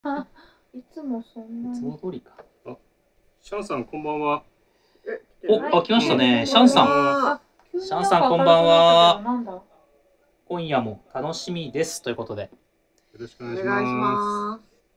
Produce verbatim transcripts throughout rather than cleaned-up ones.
あ、いつもそんないつに。 も通りか。 あ、シャンさんこんばんは。 お、あ、来ましたね。シャンさん。 あ、 シャンさんこんばんは。 なんだ。 今夜も楽しみですということで。 よろしくお願いします。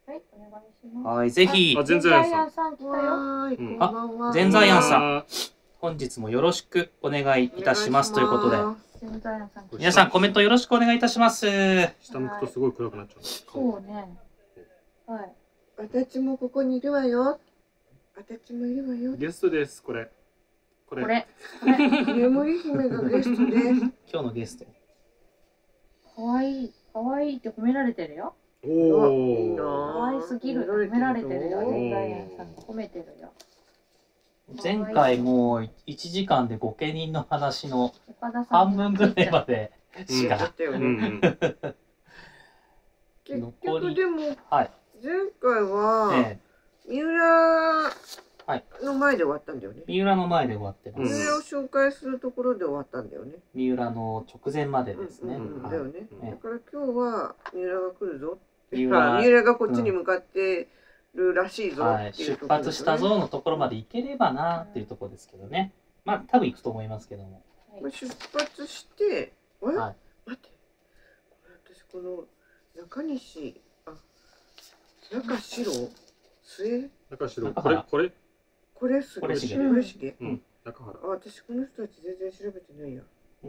はい、お願いします。 はい、ぜひ。 あ、全然やさん来たよ。 あ、全財庵さん。本日もよろしくお願いいたしますということで。皆さんコメントよろしくお願いいたします。 下向くとすごい暗くなっちゃう。 そうね。はい。 私もここにいるわよ。私もいるわよ。 ゲストです。これ。 これ。これ。 眠り姫がゲストです。 今日のゲスト。 可愛い、可愛いって褒められてるよ。 おお。 可愛すぎる褒められてるよ。全財庵さんが褒めてるよ。 前回もういちじかんで御家人の話の半分ぐらいまでしか。 結局でも前はい。 回は三浦の前で終わったんだよね。 三浦の前で終わってます。 三浦を紹介するところで終わったんだよね。 三浦の直前までですね。 だよね。だから今日は三浦が来るぞ。三浦がこっちに向かってるらしいぞ、 はい、出発したぞのところまで行ければなっていうところですけどね。まあ多分行くと思いますけども。 出発して、あれ、はい、待って、私この中西、あ、中白、末、 中白、これこれこれすげ、これしげ、 うん、中原。 あ、私この人たち全然調べてないや。 うん。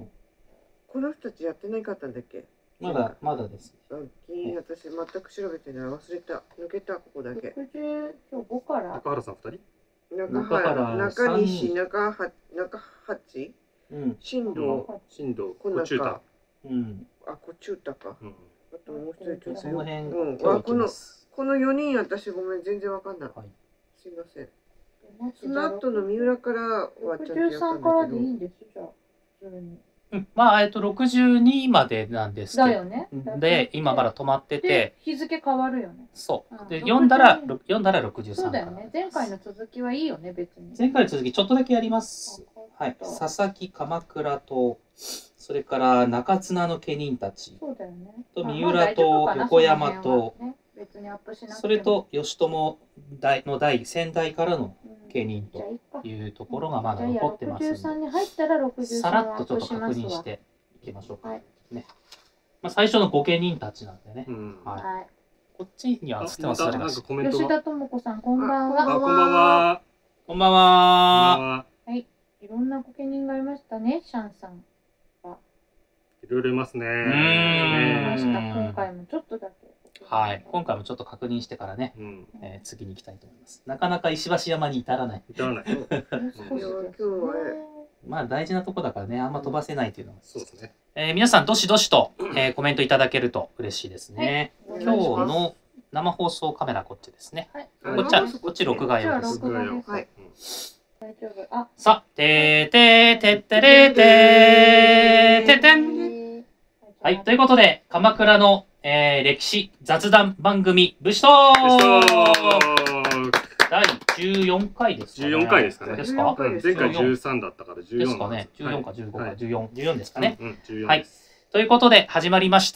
この人たちやってないかったんだっけ？ まだまだです。 私全く調べてない。忘れた。抜けたここだけ。 ろくじゅうごから中原さんふたり？ 中原、中西、中八、中八、新藤、 新藤、こちゅうた。 うん。 あ、こちゅうたか。あともう一人ちょっと。 その辺。 うん。あ、このこの四人私ごめん全然わかんない。すいません。その後の三浦からはちゃんとやったんだけど。 いいんですじゃあ。 うん、まあ、えっと、ろくじゅうにまでなんですけど。 だよね。 で、今まだ止まってて。 日付変わるよね。 そう。で、読んだら、読んだらろくじゅうさん。 そうだよね。前回の続きはいいよね、別に。 前回の続き、ちょっとだけやります。はい。佐々木、鎌倉と、それから中綱の家人たち。 そうだよね。 と、三浦と横山と、それと、義朝の代、先代からの家人というところがまだ残ってますので、さらっとちょっと確認していきましょうか。ね。まあ最初の御家人たちなんでね。はい。こっちには映ってますか？ 吉田智子さん、こんばんは。 あ、こんばんは。 こんばんは。 はい。いろんな御家人がいましたね、シャンさんは。 いろいろいますね。 うん。 今回もちょっとだけ。 はい、今回もちょっと確認してからね、うん、えー、次に行きたいと思います。なかなか石橋山に至らない。 至らない。 まあ大事なとこだからね、あんま飛ばせないというのは。 そうですね。 えー、皆さんどしどしと、えー、コメントいただけると嬉しいですね。はい、今日の生放送カメラこっちですね。はい、こっちはこっち録画用です。 はい。 大丈夫。あ、さあ、てーてーてってれーてーててん。はい、ということで鎌倉のえー、歴史雑談番組武士トークだいじゅうよんかいですかね。 じゅうよんかいですかね。 ですか？ 前回じゅうさんだったからじゅうよんですかね。じゅうよんかじゅうごかじゅうよん、じゅうよんですかね。 はい。 ということで始まりました。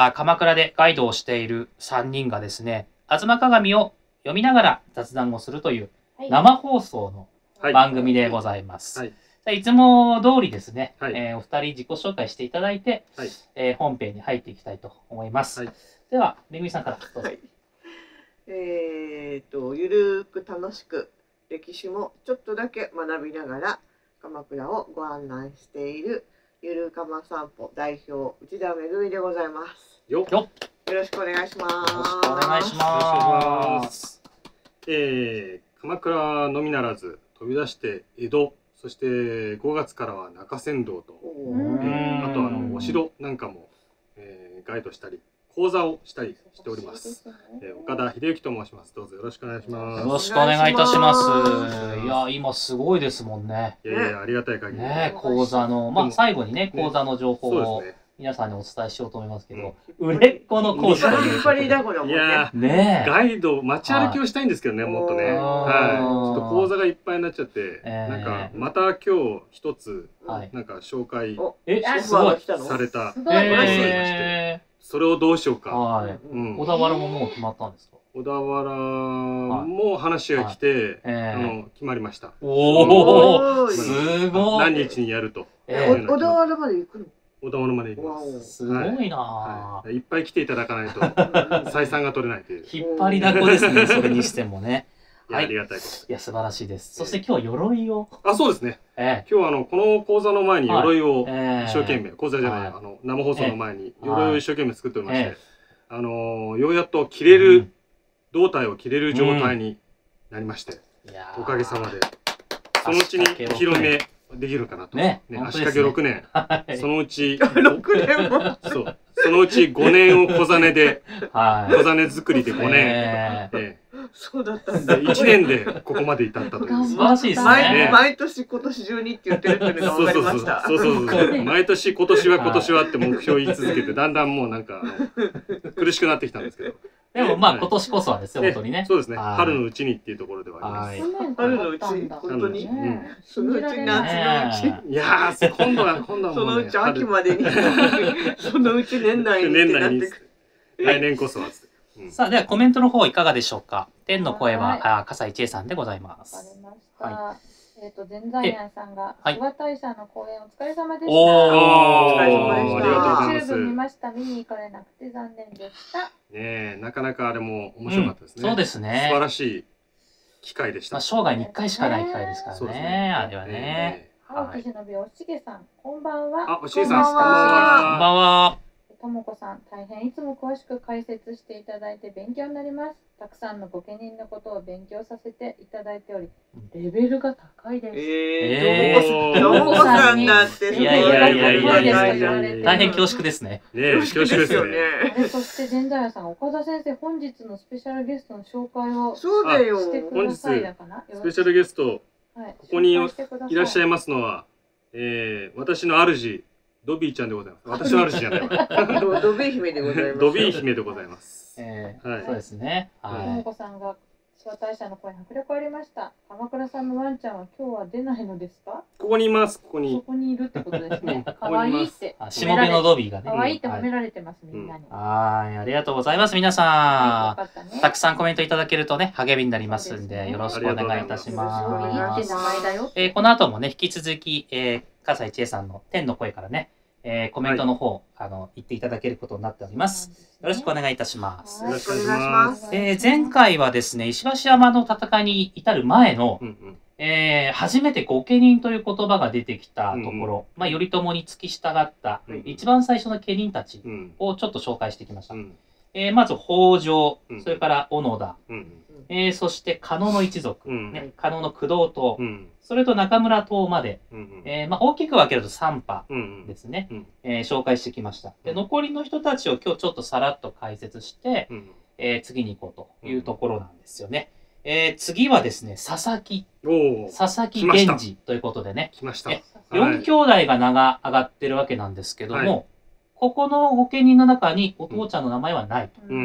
鎌倉でガイドをしているさんにんがですね、吾妻鏡を読みながら雑談をするという生放送の番組でございます。はい。いつも通りですね、はい、えー、お二人自己紹介していただいて、はい、えー、本編に入っていきたいと思います。はい、では、めぐみさんからどうぞ。はい、 えっと、ゆるく楽しく歴史もちょっとだけ学びながら鎌倉をご案内しているゆるかま散歩代表内田めぐみでございます。 よっ。 よろしくお願いします。 よろしくお願いします。 えー、鎌倉のみならず飛び出して江戸。そしてごがつからは中山道と、えー、あとあのお城なんかも、えー、ガイドしたり講座をしたりしております。えー、岡田秀幸と申します。どうぞよろしくお願いします。 よろしくお願いいたします。いや今すごいですもんね。 いやいやありがたい限り。 ね講座のまあ最後にね講座の情報を皆さんにお伝えしようと思いますけど、売れっ子の講師ということで。 いやねガイド街歩きをしたいんですけどねもっとね。はい。ちょっと講座がいっぱいになっちゃって、なんかまた今日一つなんか紹介えすごいされた。 えそれをどうしようか。 はい。 うん、 小田原ももう決まったんですか？ 小田原も話が来て、はいえー、あの決まりました。 おお、すごい。 何日にやると。 えー、小田原まで行くの？ 小田原まで行きます。 すごいな、 はいはい。いっぱい来ていただかないと採算が取れないという。 引っ張りだこですね。それにしてもね。 はい、ありがたいこと。 いや素晴らしいです。そして今日鎧を。 あ、そうですね。えー、今日はあのこの講座の前に鎧を一生懸命、講座じゃない、あの生放送の前に鎧を一生懸命作っておりまして、あのようやっと着れる胴体を着れる状態になりまして、おかげさまでそのうちにお披露目できるかなと。ね、足掛けろくねん、そのうちろくねんもそう、そのうちごねんを小金で、小金作りでごねん。 そうだったんだ。 いちねんでここまで至ったという。 素晴らしいですね。 毎年今年中にって言ってるっていうのが分かりました。 そうそうそう。毎年今年は今年はって目標言い続けて、だんだんもうなんか苦しくなってきたんですけど。 でもまあ今年こそはですよ、本当にね。 そうですね。春のうちにっていうところではあります。 春のうち、本当に。そのうち夏のうち。 いやー、今度は今度はそのうち秋までに。そのうち年内に。 年内に。来年こそは。 さあ、ではコメントの方いかがでしょうか。天の声は、あ、笠井千恵さんでございます。 わかりました。えっと、全財庵さんが、諏訪大社の公演お疲れ様でした。 お疲れ様でした。 ありがとうございます。 YouTube 見ました。見に行かれなくて残念でした。ねえ、なかなかあれも面白かったですね。 そうですね。 素晴らしい機会でした。 生涯にいっかいしかない機会ですからね。あれはね。 青木忍びおしげさん、こんばんは。 あ、おしげさん、こんばんは。こんばんは。 ともこさん、大変いつも詳しく解説していただいて勉強になります。たくさんの御家人のことを勉強させていただいており、レベルが高いです。 えー、ともこさんだって、 いやいやいやいやいやいや、大変恐縮ですね。 ね、恐縮ですよね。 そして全財さん、岡田先生、本日のスペシャルゲストの紹介をしてくださいだかな。 スペシャルゲスト、ここにいらっしゃいますのは、えー、私の主。ドビーちゃんでございます。私の主じゃないわ。 ドビー姫でございます。 ドビー姫でございます。 ええ、そうですね。 はい。ともこさんが諏訪大社の声迫力ありました。鎌倉さんのワンちゃんは今日は出ないのですか？ ここにいます。ここに。 そこにいるってことですね。可愛いって。 しもべのドビーがね。 可愛いって褒められてますみんなに。 はい、ありがとうございます。皆さん。たくさんコメントいただけるとね、励みになりますんで、よろしくお願いいたします。え、この後もね、引き続き、え、笠井千恵さんの天の声からね。えー、コメントの方、はい、あの言っていただけることになっております。よろしくお願いいたします。 よろしくお願いします。 えー、前回はですね、石橋山の戦いに至る前の、うんうん、えー、初めて御家人という言葉が出てきたところ、うんうん、まあ、頼朝に付き従った、うんうん、一番最初の家人たちをちょっと紹介してきました。うん、えー、まず北条、うん、それから小野田、うんうん、えー、そして加納の一族、うんね、加納の工藤党、うん、それと中村党まで、うんうん、えーまあ、大きく分けるとさん派ですね、うんうん、えー、紹介してきました。で、残りの人たちを今日ちょっとさらっと解説して、うん、えー、次に行こうというところなんですよね。うん、えー、次はですね、佐々木。佐々木源氏ということでね、 来ました。 よん兄弟が名が上がってるわけなんですけども、はい、ここの御家人の中にお父ちゃんの名前はないと、うんうん、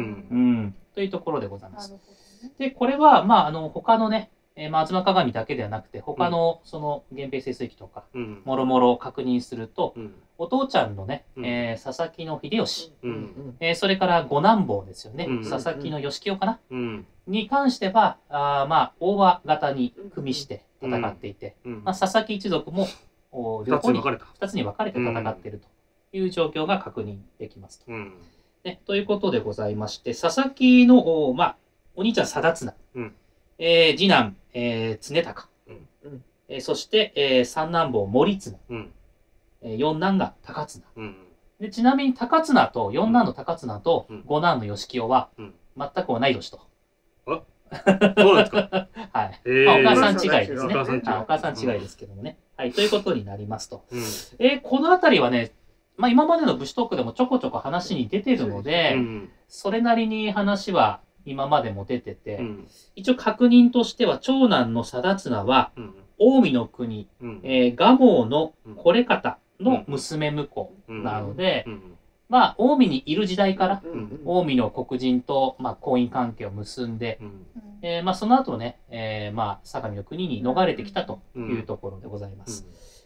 というところでございます。で、これは、まあ、あの、他のね、えー、まあ、東鏡だけではなくて、他の、その、源平盛世記とか、もろもろ確認すると、うん、お父ちゃんのね、えー、佐々木の秀吉、うん、えー、それから五男坊ですよね、うん、佐々木の義清かな、うん、に関しては、あまあ、大和型に組みして戦っていて、うんうん、まあ、佐々木一族も、両方に、二つに分かれて戦っているという状況が確認できますと。うん、ね、ということでございまして、佐々木の、まあ、お兄ちゃん貞綱、うん、えー、次男、えー、常高、うんえー、そして、えー、三男坊守綱、うんえー、四男が高綱、うん、でちなみに高綱と四男の高綱と五男の義清は、うん、全く同い年と。 あ、そうですか。 はい。まあ、お母さん違いですね。お母さん違いですけどもね。はい、ということになりますと。うん、えー、このあたりはね、まあ、今までの武士トークでもちょこちょこ話に出てるので、うん、それなりに話は今までも出てて、うん、一応確認としては長男の貞綱は、うん、近江の国、うん、えー、蒲生の惟方の娘婿なので、うんうん、まあ近江にいる時代から、うん、近江の黒人と、まあ、婚姻関係を結んで、うんえーまあ、その後ね、えーまあ、相模の国に逃れてきたというところでございます。うん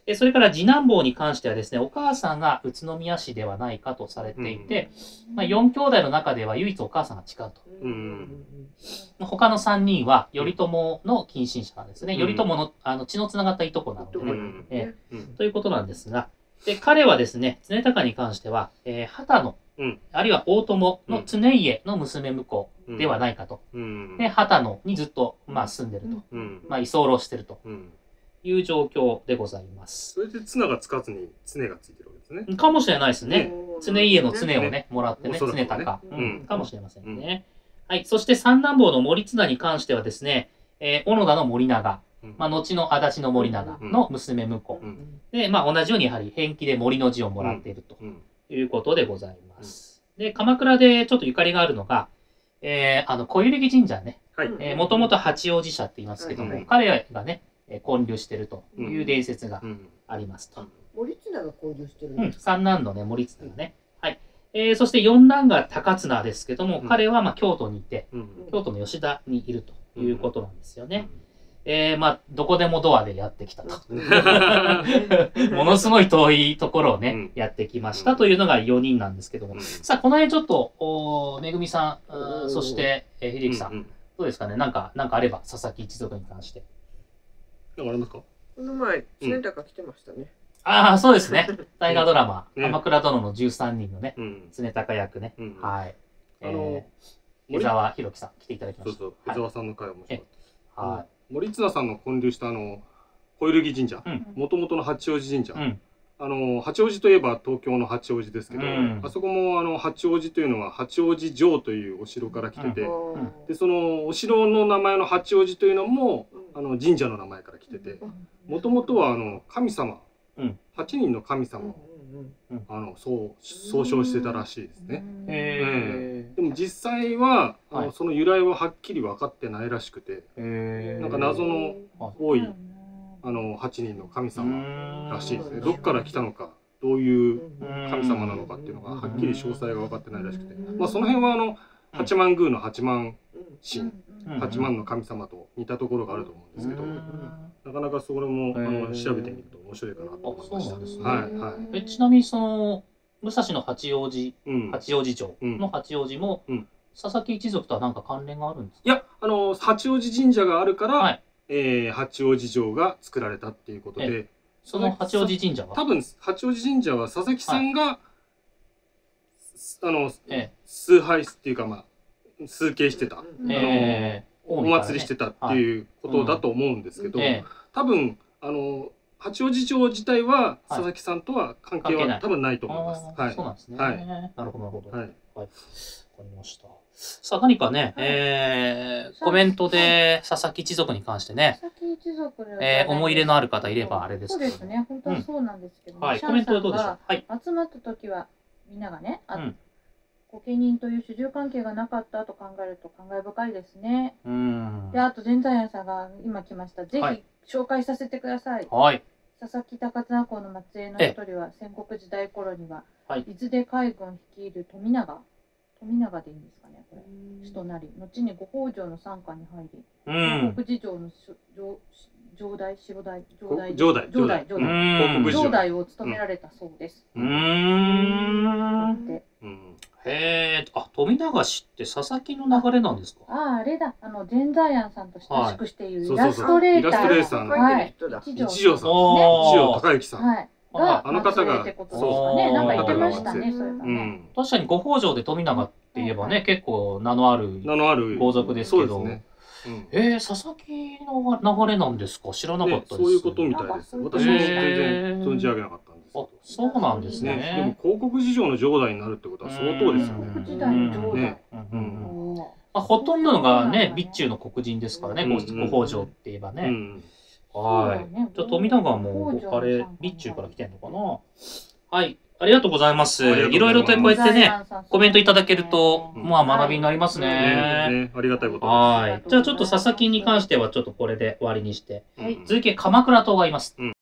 でそれから次男坊に関してはですね、お母さんが宇都宮市ではないかとされていて、まあ、よん兄弟の中では唯一お母さんが違うと。 うん他のさんにんは頼朝の近親者なんですね。頼朝のあの血のつながったいとこなのでね。 うんえうんーということなんですが、で彼はですね、常高に関しては、えー、畑野、 うんあるいは大友の常家の娘婿ではないかと。 うんで、畑野にずっと、まあ、住んでると。 うんまあ、居候してるとうんいう状況でございます。 それで綱がつかずに常がついてるわけですね。 かもしれないですね。常家の常をね、 ねもらってね、常おそらくね高、 ううんん。かもしれませんね。はい。そして三男坊の森綱に関してはですね、えー小野田の森長、 うんまあ、後の足立の森長の娘婿。 うんで、まあ、同じようにやはり偏気で森の字をもらっているとうんいうことでございます。で、鎌倉でちょっとゆかりがあるのが、えーあの、小百合神社ね、 はい。 えー、もともと八王子社って言いますけども、 はい彼がね、えー建立してるという伝説がうんありますと。 森綱が交流してるんうん、 ですか。 三男のね、森綱がね。はい。えーそして四男が高綱ですけども、 うん彼はまあ京都にいて、 うん京都の吉田にいるということなんですよね。えーまあ、どこでもドアでやってきたと。ものすごい遠いところをね、 うんやってきましたというのがよにんなんですけども。 うんさあ、この辺ちょっと、おめぐみさん、あーそして、えー、秀樹さん、 うんどうですかね、なんか、なんかあれば、佐々木一族に関して。 なんかありますか？ この前常高来てましたね。 ああ、そうですね。大河ドラマ、 ね鎌倉殿のじゅうさんにんのね、 うん。 常高役ね。 うんはい。 あのえー、江沢弘樹さん、来ていただきました。 そうそう、江沢さんの回面白かった。 は森綱さんの建立したあの小百合神社、 うんもともとの八王子神社、 い。うん。 あの八王子といえば東京の八王子ですけど、 うんあそこもあの八王子というのは八王子城というお城から来てて、 んでそのお城の名前の八王子というのもうんあの神社の名前から来てて、もともとはあの神様、 うんはちにんの神うん様をうんあのそう総称してたらしいですね。 えでも実際はあの、 はいその由来ははっきり分かってないらしくて、 ー、えー、 なんか謎の多いあのはちにんの神う様ーんらしいですね。どっから来たのか、どういううん神様なのかっていうのがはっきり詳細が分かってないらしくて、 うんまあその辺はあの八幡宮の八幡神、 うん八幡の神様と似たところがあると思うんですけど、 うーんなかなかそれもあのへー調べてみると面白いかなと思いました。 あそうなんですねはいはい。 えちなみにその武蔵の八王子うん。 八王子城の八王子も、 うん佐々木一族とは何か関連があるんですか？ いや、あの八王子神社があるから、 はいえー八王子城が作られたっていうことで、 その八王子神社は多分八王子神社は佐々木さんが、あのえ崇拝っていうかまあ崇敬してた、 うんええお祭りしてたっていうことだと思うんですけど、 ええ多分あの八王子城自体は佐々木さんとは関係関係ないは多分ないと思います。 あーはいそうなんですね。 はいなるほど、なるほど。 はい。 わかりました。さあ、何かね、 はいえーコメントで佐々木一族に関してね、 佐々木一族のえー思い入れのある方いればあれですそうけどですね、本当はそうなんですけども、 はい、 シャンコメントはどうでしょさんう。はい。 が集まった時はみんながね、あうん御家人という主従関係がなかったと考えると感慨深いですね。 うーんで、。あと全財園さんが今来ました。ぜはいひ紹介させてください。 はい。 佐々木高綱公の末裔の一人は戦国時代頃には、 はい伊豆で海軍率いる富永富永でいいんですかね、これ首となり、後に五北条の傘下に入り、 う東ん。 北事情のし上上代白代上代上代上代上う代ん広告上代を務められたそうです。 うーん。 で、 うんへえ、あ、富永氏って佐々木の流れなんですか？ ああ、あれだ、あの全財庵さんと親しくしているはいイラストレーターそうそうそうイラストレーターのはい人だ。 一一条さん、 おー一条高之さん、 はい。 あがあの方が末裔ってことですかね。なんか言ってましたね、そういえばね。 うん、 確かに五北条で富永って言えばね、結構名のある。 名のある豪族ですけどそうですね。うんえー、佐々木の流れなんですか？知らなかったです。 ねそういうことみたいです。 なん私も全かそういう然存じ上げなかったんですけあど、 そうなんですね。 ね、でも広告事情の上代になるってことは相当ですよね。 広告時代の上代ね。 うんうんうんおーまあ、ほとんどのがね、備中の黒人ですからね、ごうんうんご北条って言えばね。 うん、 はい。 そうだねじゃあ富永はもう、 北条あれさん、 備中から来てんのかな。はい。ありがとうございます。 ありがとうございますいろいろとこうやってね、コメントいただけると、 うんまあ学びになりますねね。 ね、ありがたいことです。 はい。じゃあちょっと佐々木に関してはちょっとこれで終わりにして、 はいうん続き鎌倉党がいます。